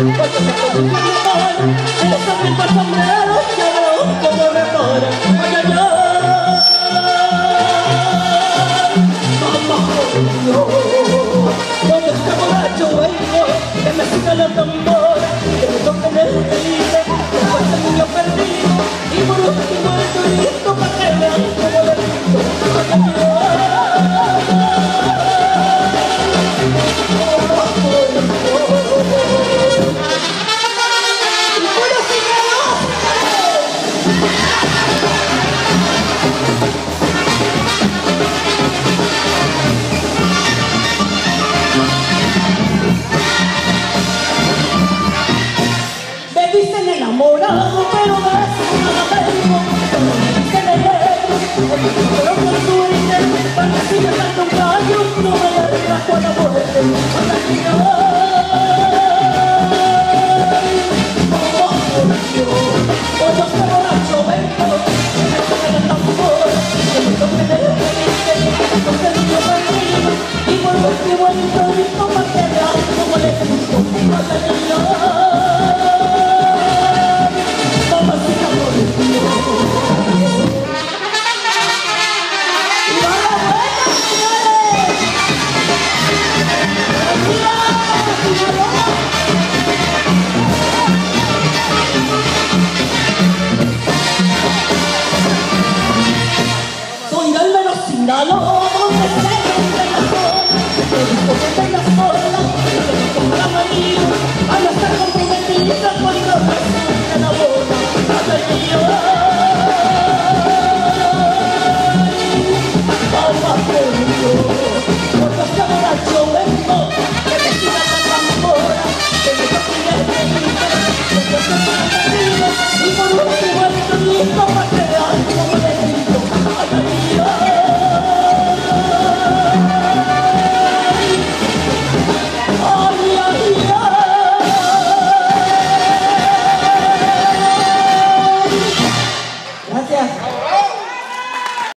Cuando se pone mi amor, esos mismos sombreros ya veo como reparan. Ay, ay, ay, mamá, Dios. Cuando esté borracho vengo, que me siga la tambora, que me toquen el delito, después el niño perdido, y por último el turito, pa' que vean como le grito. Ay, ay, me dicen enamorado, pero de eso nada tengo. Me dicen el negro, pero con suerte, para que siga dando un gallo, no me le trajo a la muerte. Hasta que no, cuando esté borracho vengo, que me toquen el tambor, que me toquen el felice, que me toquen el niño perdido, y por último el torito pa' que vean como le grito. Hasta que no, mamacita por Dios. ¡Y va la buena, señores! Soy del menos Sinaloa, donde se rompe la zona, he visto que tengas sola, que te toca la manilla, al estar comprometida con la persona que la boda, hasta el día.